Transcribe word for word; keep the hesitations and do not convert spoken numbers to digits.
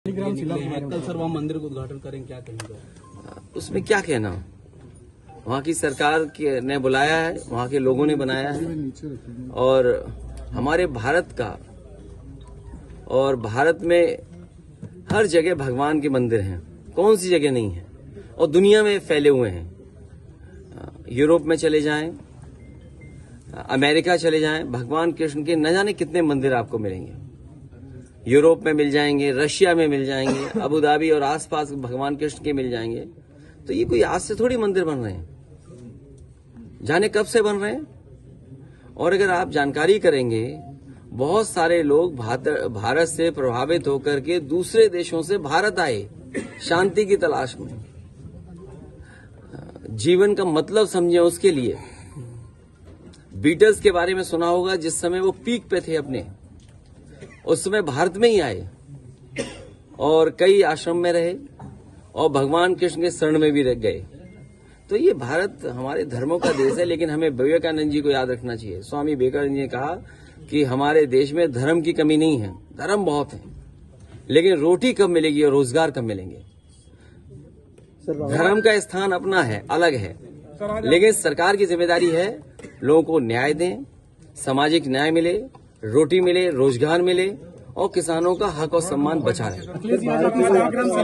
कल सर वहाँ मंदिर का उद्घाटन करेंगे, क्या कहेंगे? उसमें क्या कहना, वहाँ की सरकार के ने बुलाया है, वहाँ के लोगों ने बनाया है और हमारे भारत का और भारत में हर जगह भगवान के मंदिर हैं, कौन सी जगह नहीं है और दुनिया में फैले हुए हैं। यूरोप में चले जाएं, अमेरिका चले जाएं, भगवान कृष्ण के न जाने कितने मंदिर आपको मिलेंगे। यूरोप में मिल जाएंगे, रशिया में मिल जाएंगे, अबू धाबी और आसपास भगवान कृष्ण के मिल जाएंगे। तो ये कोई आज से थोड़ी मंदिर बन रहे हैं, जाने कब से बन रहे हैं। और अगर आप जानकारी करेंगे, बहुत सारे लोग भारत से प्रभावित होकर के दूसरे देशों से भारत आए शांति की तलाश में, जीवन का मतलब समझे उसके लिए। बीटल्स के बारे में सुना होगा, जिस समय वो पीक पे थे अपने, उस समय भारत में ही आए और कई आश्रम में रहे और भगवान कृष्ण के शरण में भी रह गए। तो ये भारत हमारे धर्मों का देश है, लेकिन हमें विवेकानंद जी को याद रखना चाहिए। स्वामी विवेकानंद जी ने कहा कि हमारे देश में धर्म की कमी नहीं है, धर्म बहुत है, लेकिन रोटी कब मिलेगी और रोजगार कब मिलेंगे। धर्म का स्थान अपना है, अलग है, लेकिन सरकार की जिम्मेदारी है लोगों को न्याय दें, सामाजिक न्याय मिले, रोटी मिले, रोजगार मिले और किसानों का हक और सम्मान बचा रहे।